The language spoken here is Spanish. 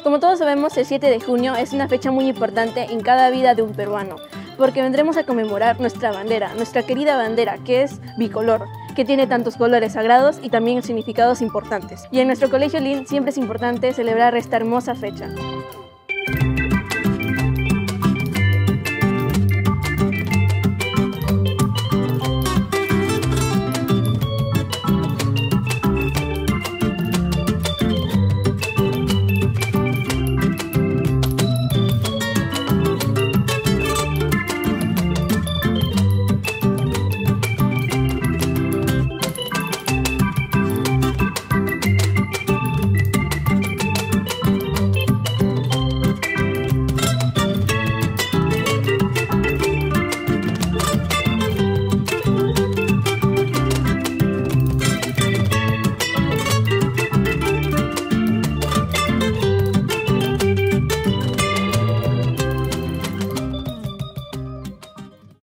Como todos sabemos, el 7 de junio es una fecha muy importante en cada vida de un peruano, porque vendremos a conmemorar nuestra bandera, nuestra querida bandera, que es bicolor, que tiene tantos colores sagrados y también significados importantes. Y en nuestro Colegio Lin siempre es importante celebrar esta hermosa fecha.